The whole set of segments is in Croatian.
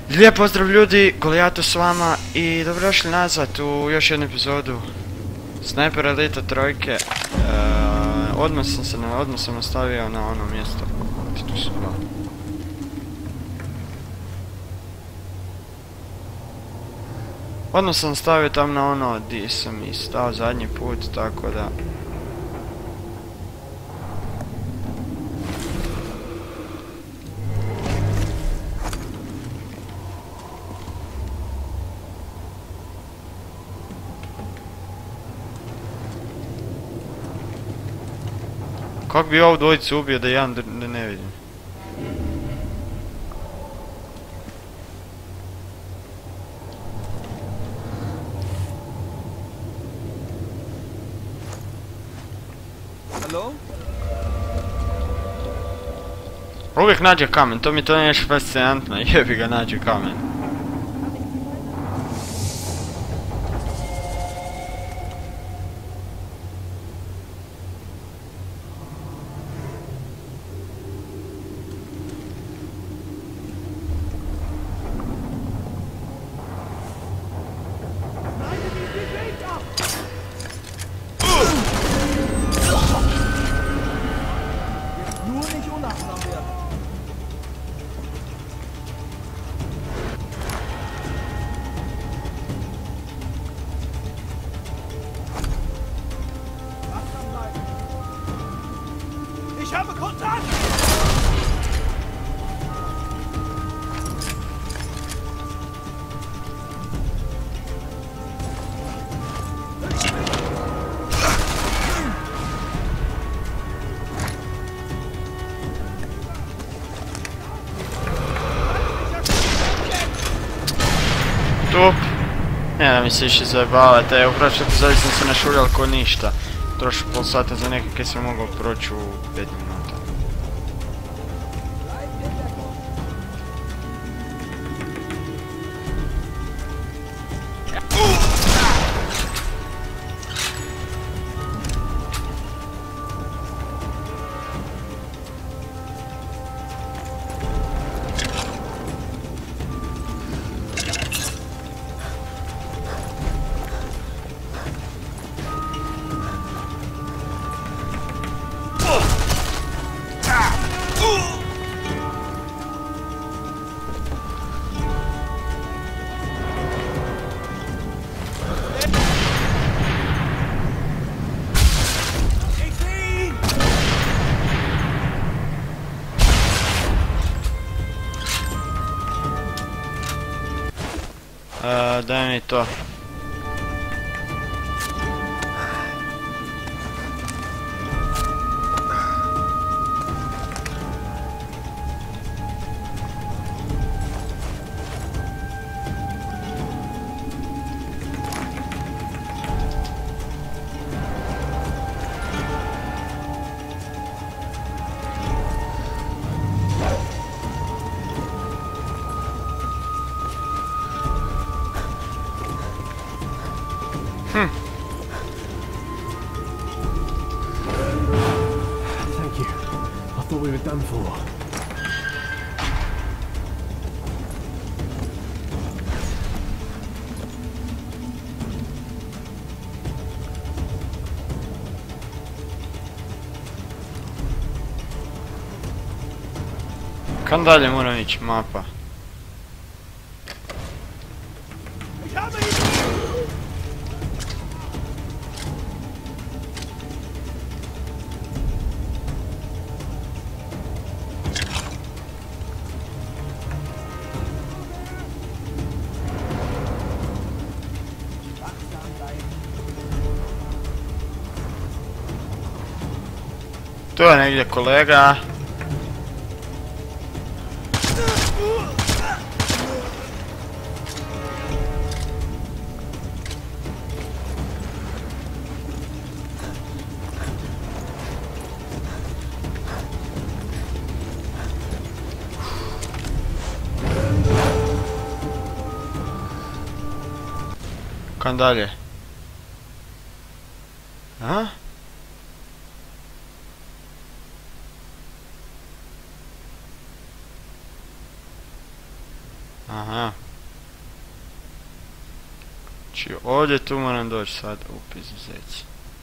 Lijep pozdrav ljudi, Goliato s vama i dobrodošli nazad u još jednu epizodu Sniper Elite trojke. Odmah sam nastavio na ono mjesto. Tu su dva. Odmah sam stavio tam na ono di sam i stao zadnji put, tako da... Kako bi ovu dvojicu ubio da jedan ne vidim? Hallo? Uvijek nađe kamen, to mi to nešto fascinantno, jebi ga nađe kamen. Ich habe Kontakt! Tup! Ne da mi se više zajebavate, evo u prošloj epizodi sam se našuljal ko ništa. Troši pol sata za neke kaj sam mogao proći u 5 minuta. Daj mi to. Thank you. I thought we were done for. Kam dalje moram ići, mapa? Ich habe ihn! Tu je negdje kolega. Kam dalje? A? Aha. Znači ovdje tu moram doći sad. Izuzeci.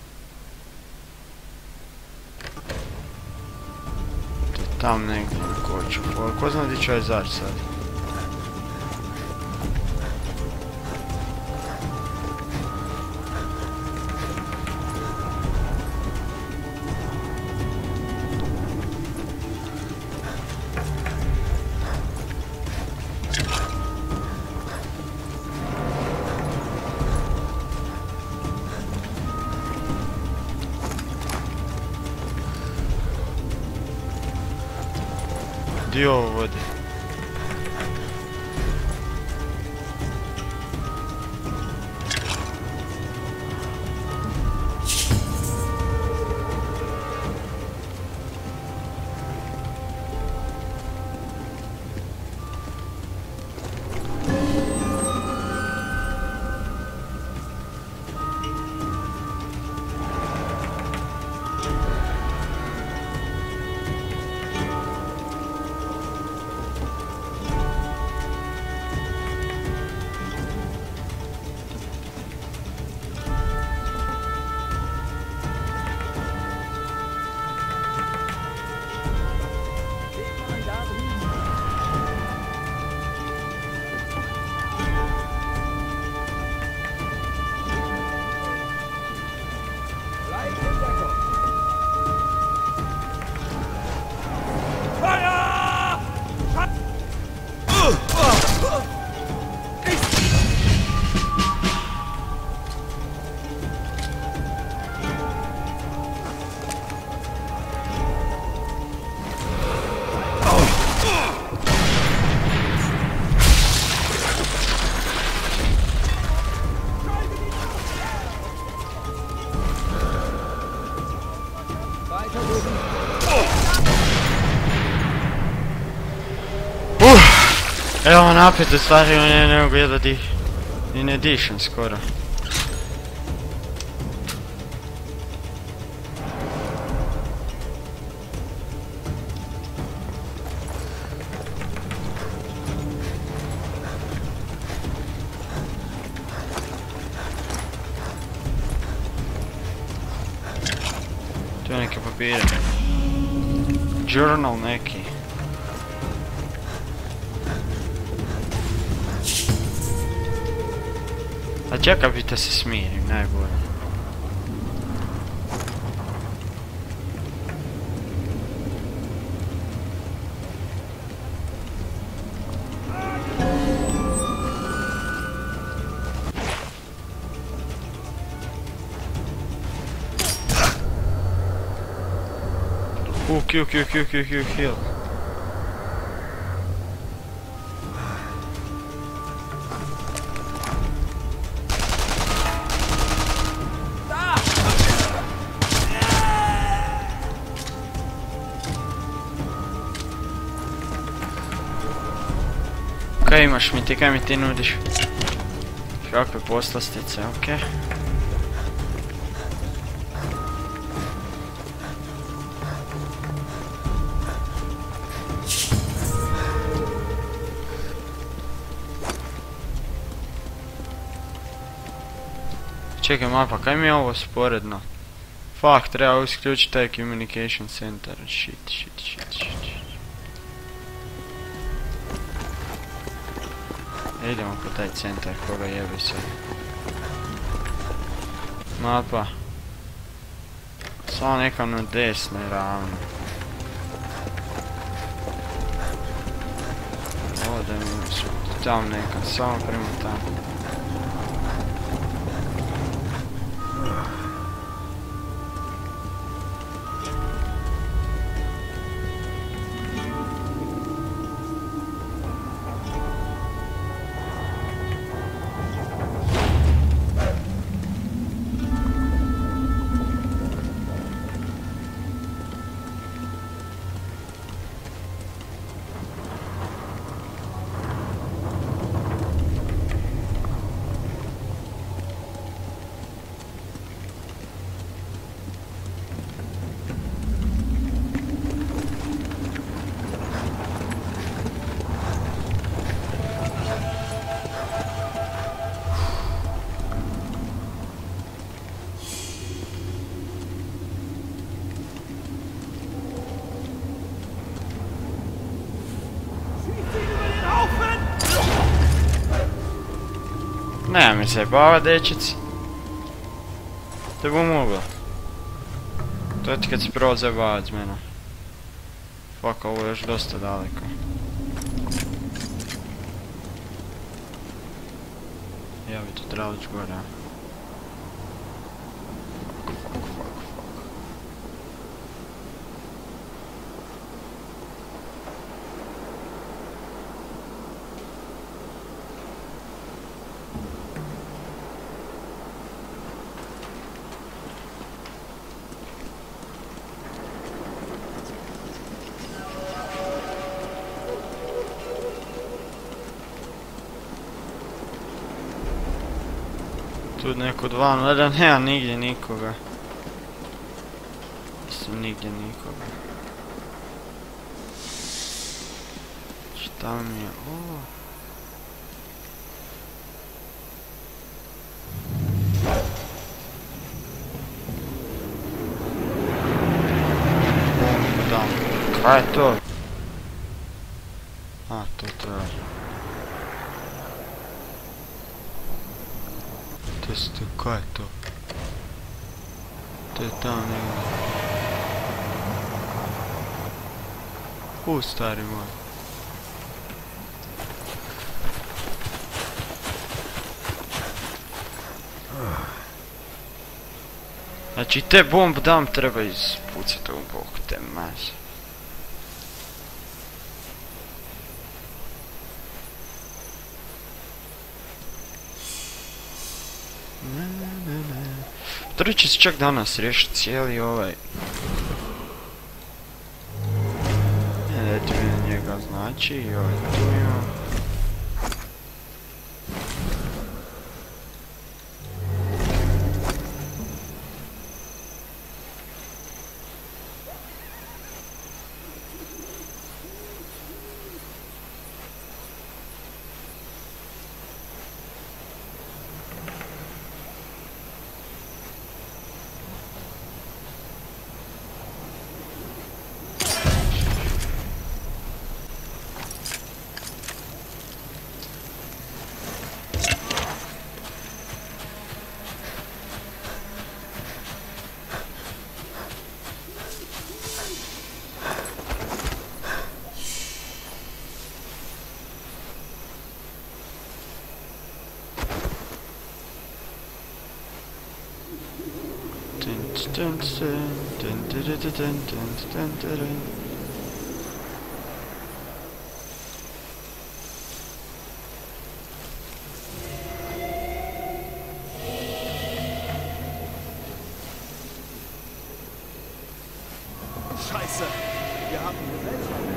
To je tam negdje na koću. Ko zna gdje ću ja izaći sad? Gdje ovo vodi? Evo napet u stvari ne mogu jedva i ne dišem skoro. Tu je neke papire. Journal neki. A čekaj bi te se smirim, najbolje. Kill. Kaj imaš mi ti, kaj mi ti nudiš? Kakve poslastice, okej. Čekaj mapa, kaj mi je ovo sporedno? Fuck, treba isključiti taj communication center. Shit. Idemo po taj centar, koga jebi se. Mapa. Samo nekam na desnoj ravno. Ovdje mi su tam nekam, samo prema tamo. Ne mi se bava dečec. Te bu mogla. To ti kad si prvo zabavat s menom. Fuck, ovo je još dosta daleko. Ja bi to trebalo ići gore. Tu neko dva, gledam, nema nigdje nikoga. Mislim, nigdje nikoga. Šta mi je ovo? Da, kaj je to? A, to je. Kaj je to? To je tamo negdje. Stari moj. Znači te bomb dam treba ispucati u bok te maže. Prvi će se čak danas riješiti cijeli ovaj... Dajte mi na njega znači i ovaj tu imam. Scheiße, wir haben eine Gesellschaft.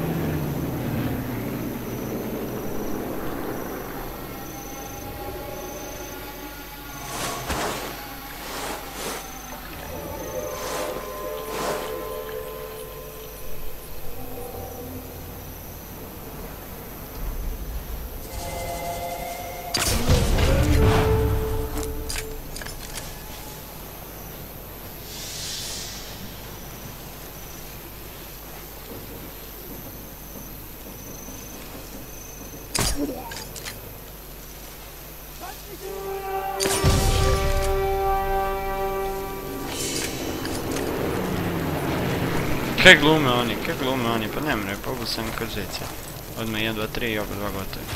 Kaj glume oni, pa ne mre, pobud sam kod žice. Odmah 1, 2, 3 i oba dva gotovi.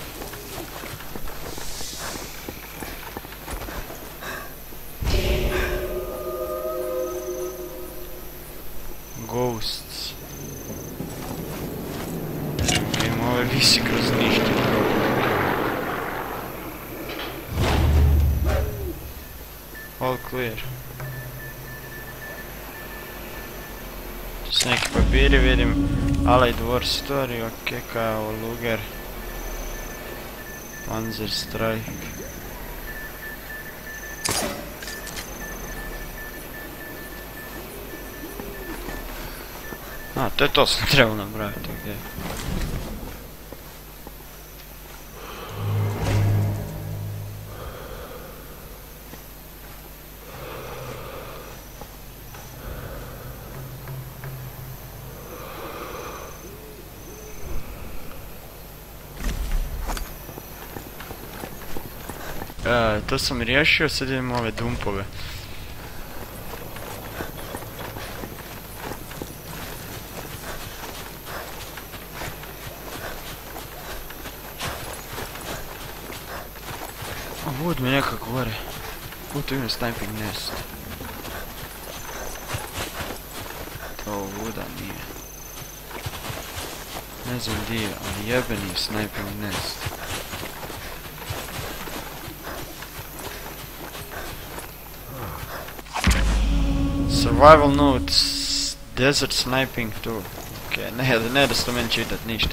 Ghosts. Game over visi kroz ništa. All clear. S neki papiri vidim. Allied War Story, ok, kao Luger. Panzer Strike. A, to sam trebao napraviti, ok. To sam riješio, sad idemo ove dumpove. Vod me nekako gore. Tu ima sniping nest. To voda nije. Ne znam gdje je, ali jebeni sniping nest. Survival notes, desert sniping tool. Ok, ne da se meni čitat ništa.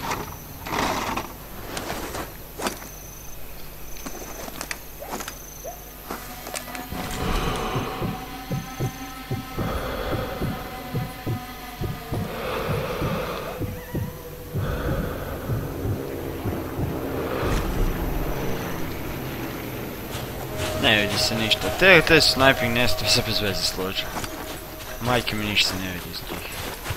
Ne vidi se ništa. Te sniping nestove se bez veze složio. Majke mi ništa se ne vidi iz njih.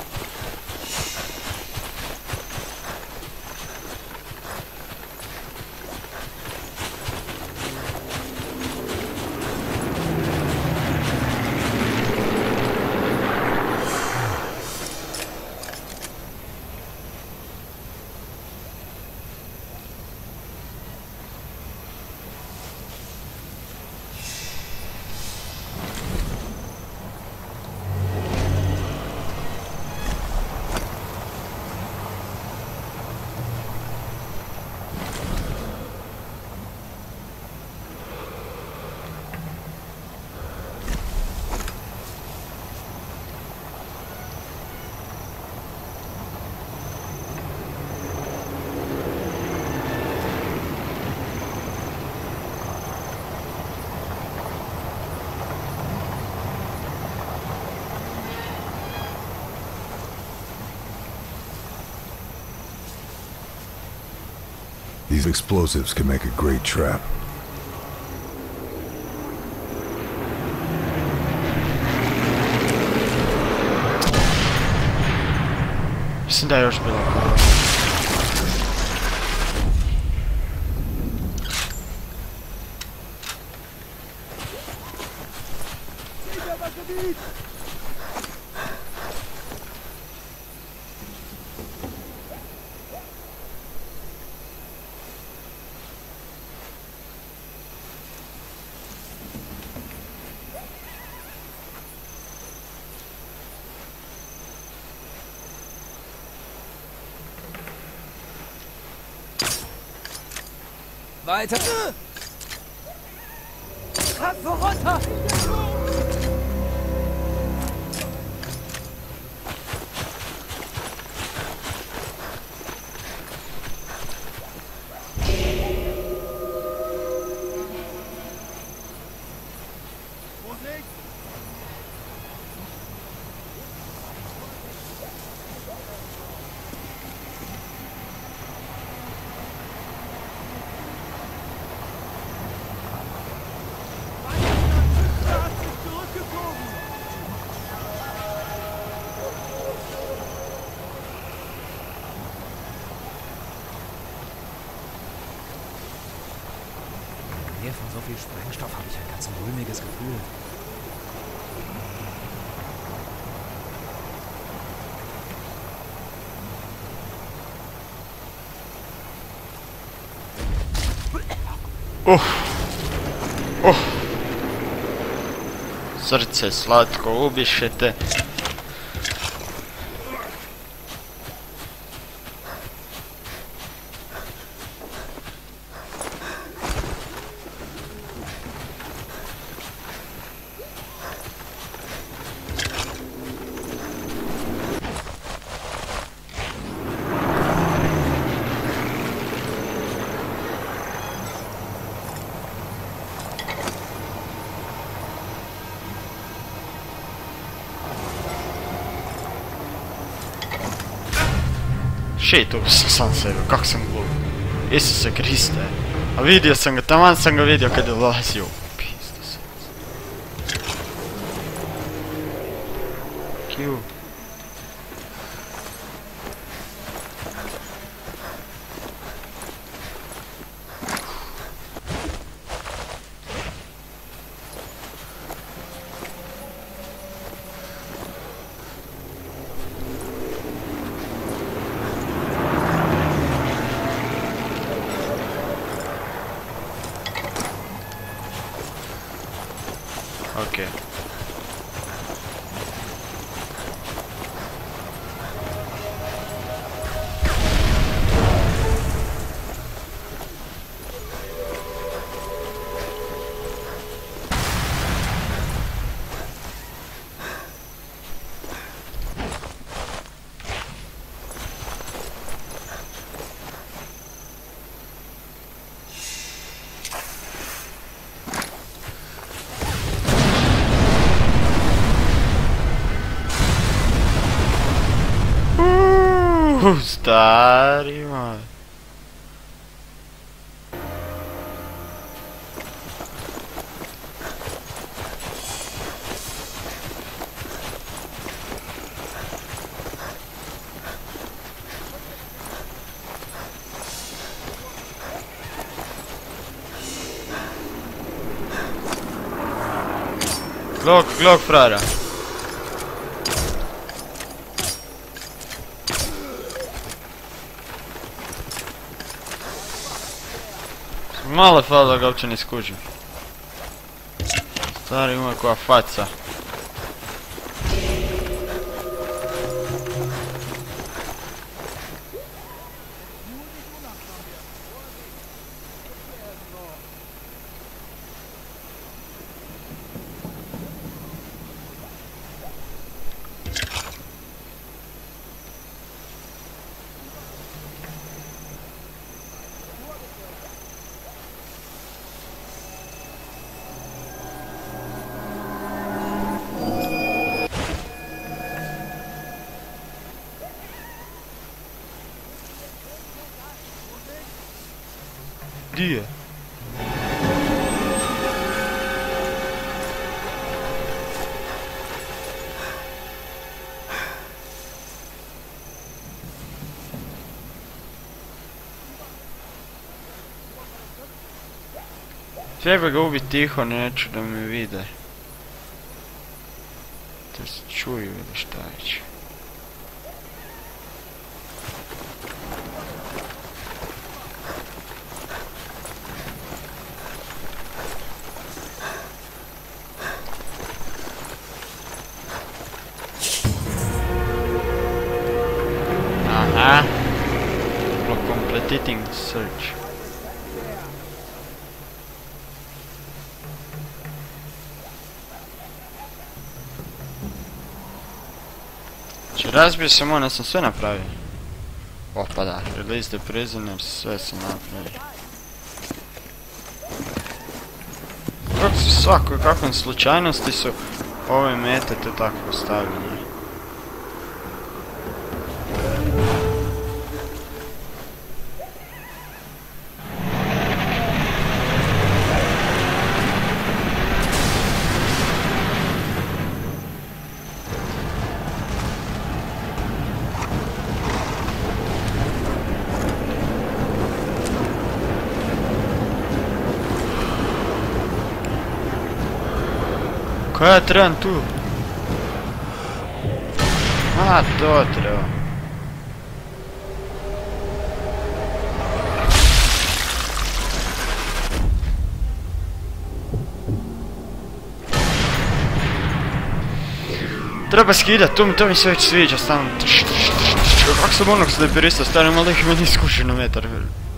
These explosives can make a great trap. Mislim da je još bilo. Weiter! Köpfe runter! Von so viel Sprengstoff habe ich ein ganz mulmiges Gefühl. Srce slatko ubišete. Shit, ubio sam sebe, kak sam glup. Isuse Kriste. A vidio sam ga, taman sam ga vidio kad je ulazio. Pizda se. Q. Okej. Stari moj. Glok frara. Malo falo da ga uopće ne skužim. Stari ima koja faca. Di je? Treba ga ubiti tiho, neću da me vide. Da se čuju ili šta će. Aha. Completing search. Znači razbio sam ono, sam sve napravio. Opa da, release the prisoners, sve sam napravio. Kako su svako, kakve slučajnosti su ove mete te tako postavljene. Koja ja trebam tu? A, to treba. Treba skidat, to mi se već sviđa, stalno. Kako sam onog sniperista stavim, ali ih meni iskuši na metar.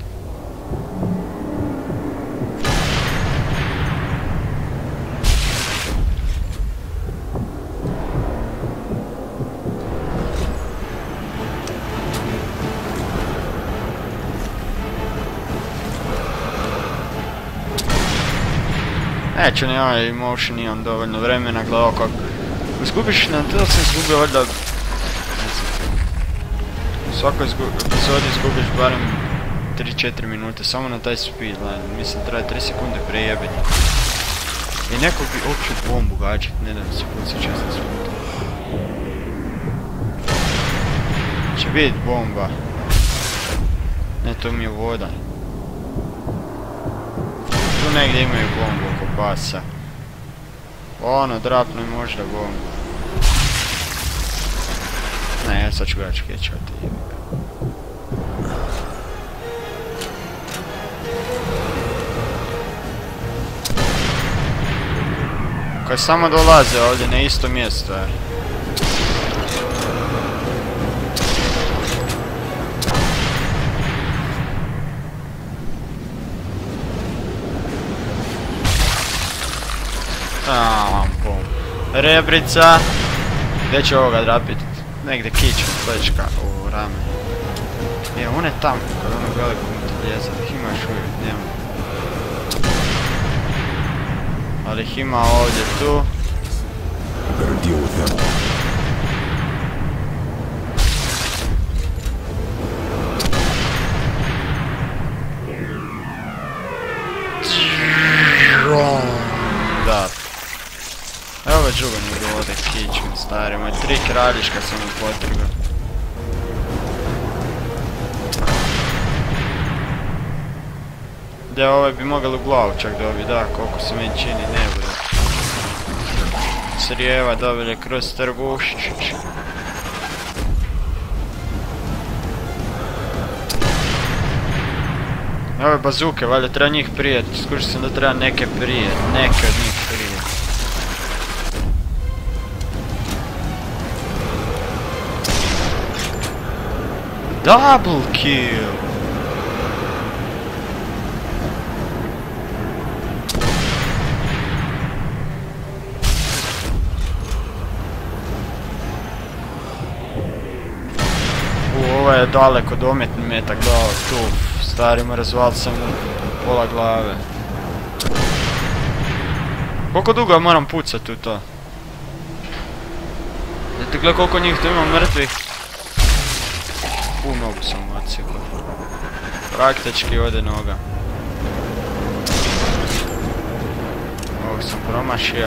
Neću ni ovaj motion, nimam dovoljno vremena, gledao kako izgubiš na to sam izgubio valjda. U svakoj epizodi izgubiš barem 3-4 minute, samo na taj speedline, mislim traje 3 sekunde prejebiti. I neko bi uopće bombu gađat, ne da mi se puci često sputa. Će bit bomba. Ne, to mi je voda. Tu negdje imaju bombu oko pasa. Ono, drapnu i možda bombu. Ne, ja sad ću ga čkećati. Kad samo dolaze ovdje na isto mjesto, Rebrica. Gdje će ovoga drapit? Negdje kića, plečka u rame. On je tamo, kod onog velikog mitraljeza, ih ima još uvijek, nema. Ali ih ima ovdje tu. Better deal with them. Da. Evo već drugo nije ovdje kičem, stari moj. 3 kraljiška sam mu potrebao. Da, ovaj bi mogli u glavu čak dobiti, da, koliko se meni čini, ne bude. Srijeva dobili kroz trbušić. Ove bazuke, valjda treba njih prijet, skušao sam da treba neke prijet, neke od njih prijet. Double kill! Ovo je daleko dometni metak dao tu. Starima razvali sam mu pola glave. Koliko dugo ja moram pucat u to? Znate gledaj koliko njih tu ima mrtvih? Nogu sam mu odsjekao. Praktički ode noga. Ovog sam promašio.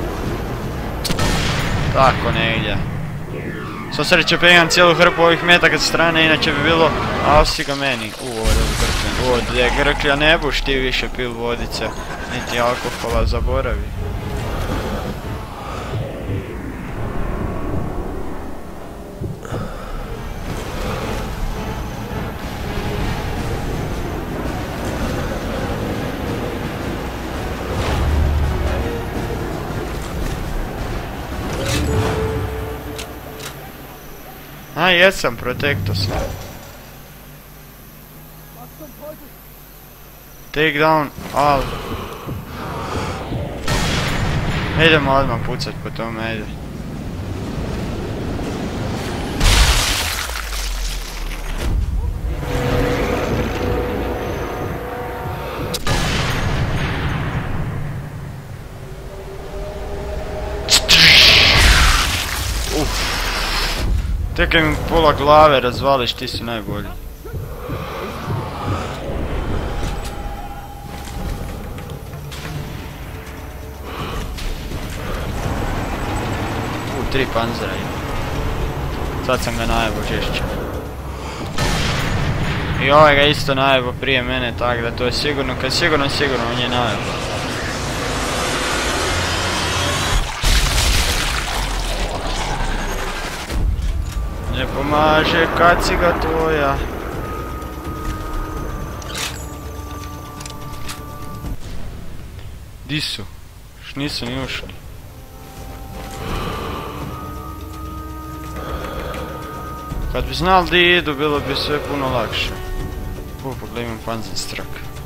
Tako negdje. Sva sreće pa imam cijelu hrpu ovih metaka sa strane, inače bi bilo... A osi ga meni. Ovo je grkljan. Ovo je grklja, ne buš ti više pil vodice. Niti alkohola, zaboravi. A, jesam, protekto sam. Take down all. Idemo odmah pucat po tome, ajde. Tek mi pola glave razvališ, ti si najbolji. Tri panzera ima. Sad sam ga najebao žešće. I ovaj ga isto najebao prije mene, tak da to je sigurno, kad sigurno on je najebao. Ne pomaže kaciga tvoja. Di su? Š nisu ni ušli. Kad bi znal di idu, bilo bi sve puno lakše. Pogledaj, imam panzerstrak.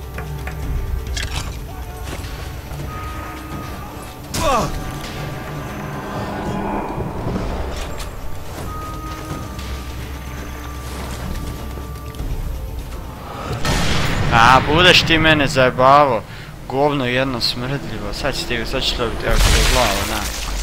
A, budeš ti mene zajebavo. Govno jedno smrdljivo. Sad ću dobiti jako do glavu, na.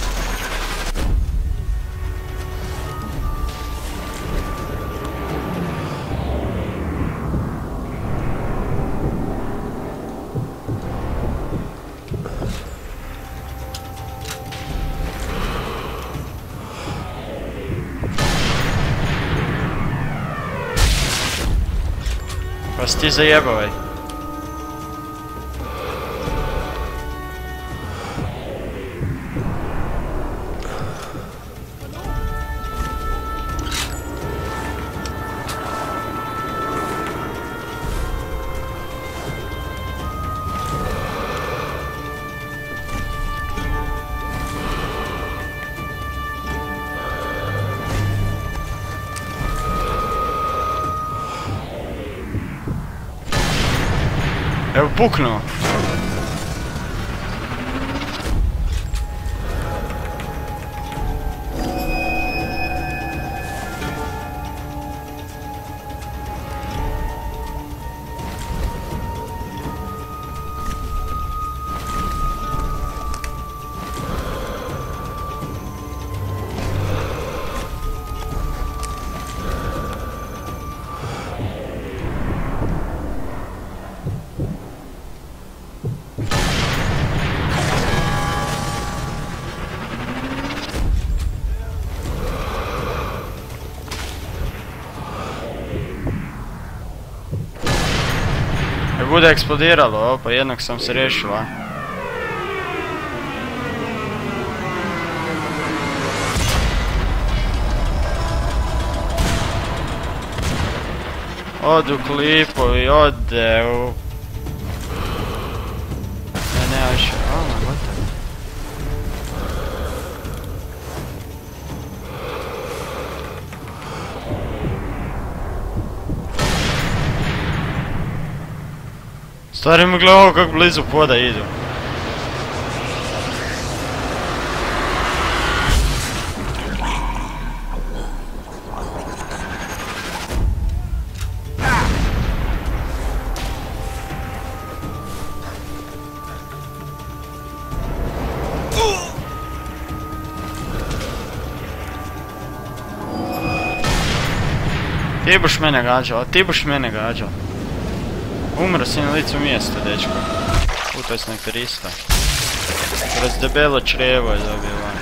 Pa si ti zajebavaj. Evo puknuo. Bude eksplodiralo, pa jednog sam se riješila. Odu klipovi, ode u... Ne više, gotovo. Stvari mi gledao kako blizu poda idu. Ti boš mene gađao, ti boš mene gađao. Umro si na licu mjesta, dečko. To je snajperista. Kroz debelo črevo je dobio van.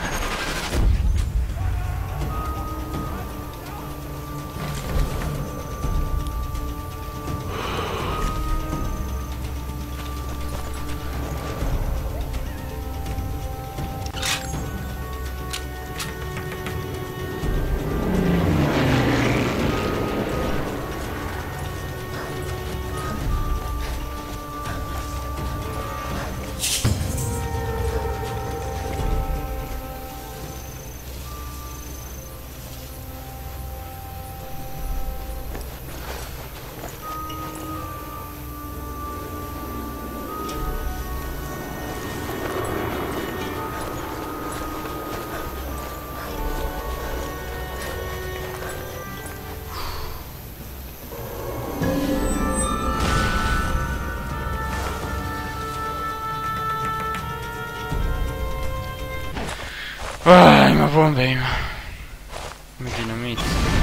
Ima bombe, ima. Ima dinamit.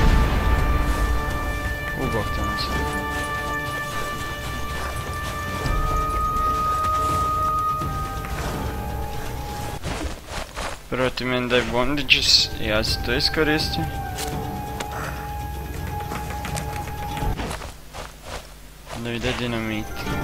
Ubokta nas. Prvo ti meni daj bondages, ja se to iskoristim. Da mi daj dinamit.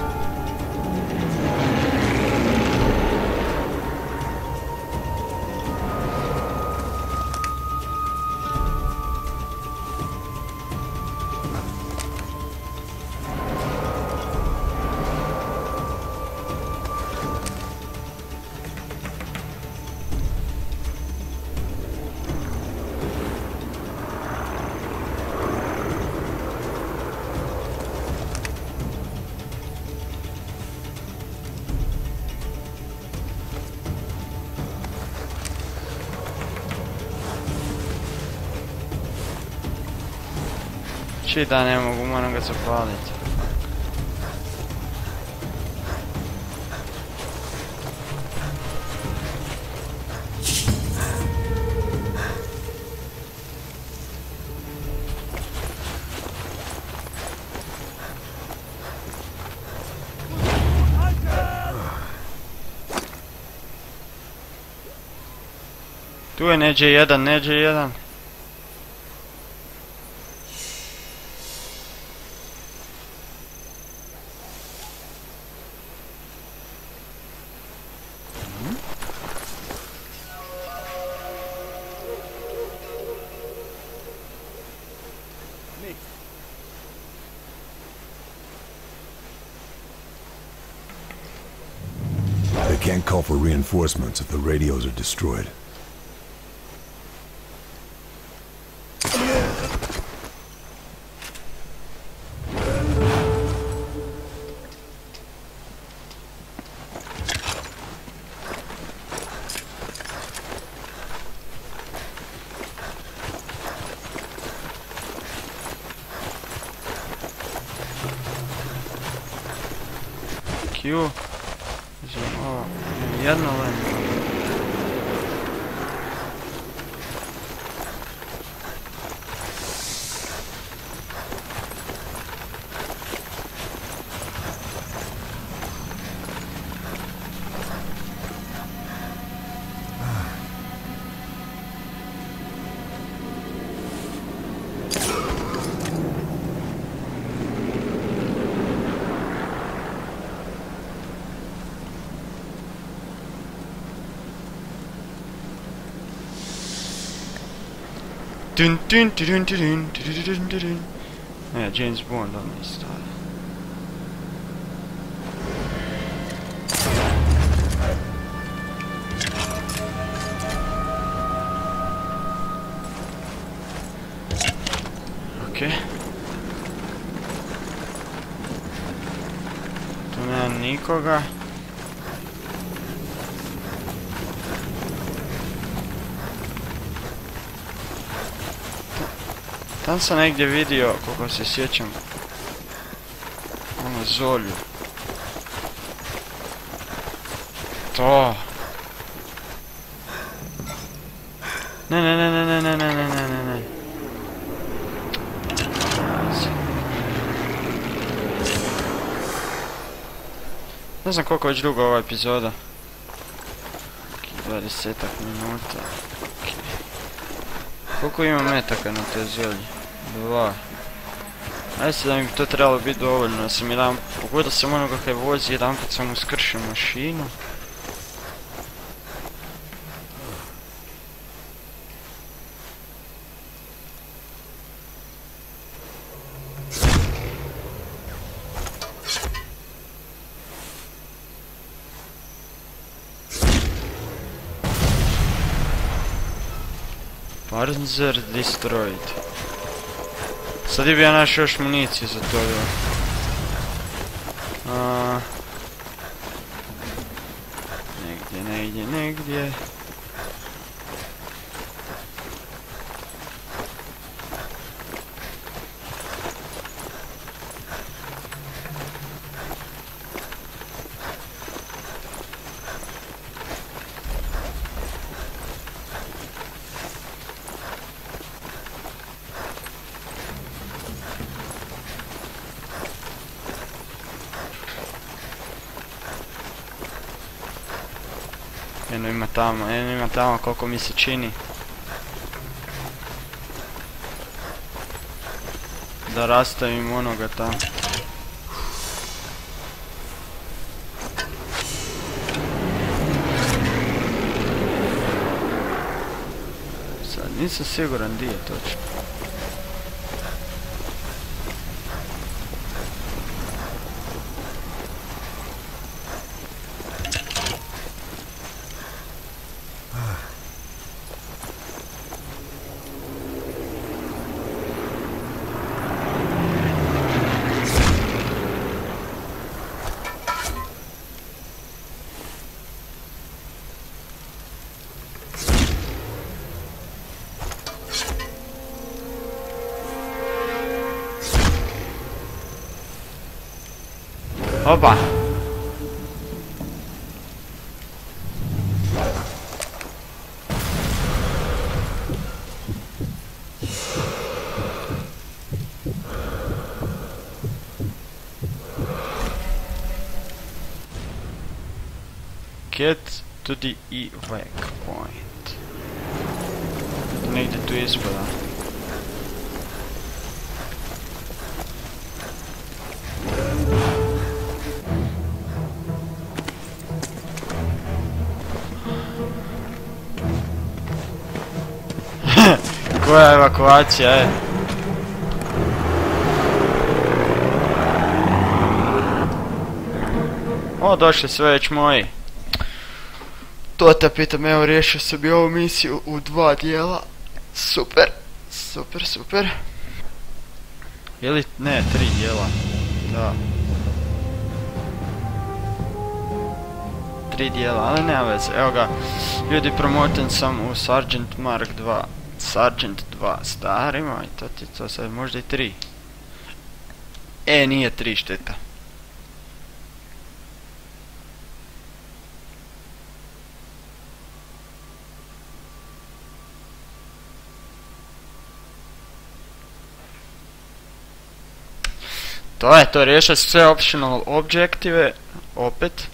Da ne mogu, moram ga zapaliti. Tu je neđe jedan. They can't call for reinforcements if the radios are destroyed. Q. Uzmem ovo. Jedno len. Dun dun dun dun dun dun dun dun dun. Ja, James Bond on is style. Okej. Tu nema nikoga. Tam sam negdje vidio, koliko se sjećam, ono Zolju. To. Ne. Ne znam koliko već dugo ova epizoda. 20-ak minuta. Koliko ima metaka na toj Zolji? 2. Ajde se da mi to trebalo biti dovoljno. Ja sam jedan, pogledao sam onoga kaj vozi, jedan put sam uskršio mašinu. Panzer destroyed. Sad bi ja našao još municiju za to. Negdje. Jedno ima tamo koliko mi se čini. Da rastavim onoga tamo. Sad nisam siguran gdje je točno. Opa! Get to the evac point. Negdje tu ispada. Koja evakuacija je? O, došli sve već moji. To te pitam, evo riješio sam i ovu misiju u 2 dijela. Super. Ili, ne, 3 dijela. Da. 3 dijela, ali nema veze. Evo ga, ljudi, promoten sam u Sergeant Mark 2. Sergeant 2 starima i to ti to sad možda i 3. Nije 3 šteta. To je to, riješio sve optional objektive, opet.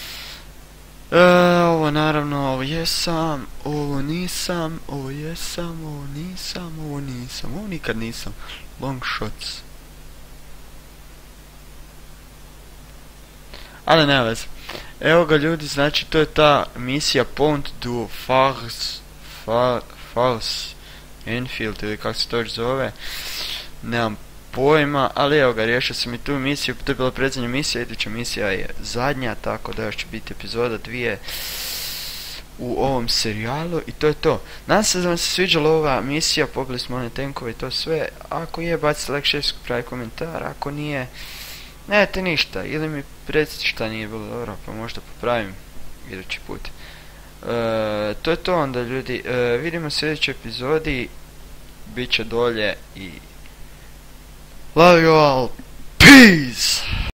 Ovo naravno, ovo jesam, ovo nisam, ovo jesam, ovo nisam, ovo nisam, ovo nikad nisam. Long shots. Ali ne veze. Evo ga ljudi, znači to je ta misija Pont du False Enfield ili kako se to još zove. Nemam pojma, ali evo ga, riješio sam i tu misiju, to je bila predzadnja misija, iduća misija je zadnja, tako da još će biti epizoda 2 u ovom serijalu i to je to. Nadam se da vam se sviđala ova misija, pobili smo one tenkove i to sve, ako je bacite like, share, pravi komentar, ako nije, nemate ništa, ili mi recite šta nije bilo dobro, pa možda popravim idući put. To je to onda ljudi, vidimo se u sljedećoj epizodi, bit će dolje i love you all, peace!